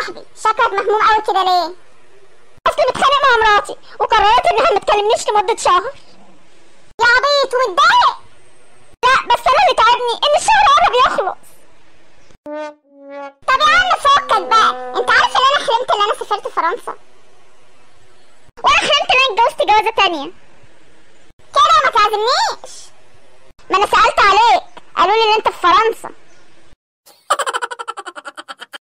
صاحبي، شكلك مهموم قوي كده ليه؟ اصلي متخانق مع مراتي وقررت انها ما تكلمنيش لمده شهر. يا عبيط ومتضايق؟ لا بس انا اللي تعبني ان الشهر قرب يخلص. طب يا عم فكك بقى، انت عارف ان انا حلمت ان انا سافرت فرنسا، وانا حلمت ان انا اتجوزت جوازه تانية كده. ما تعزمنيش، ما انا سالت عليك قالوا لي ان انت في فرنسا.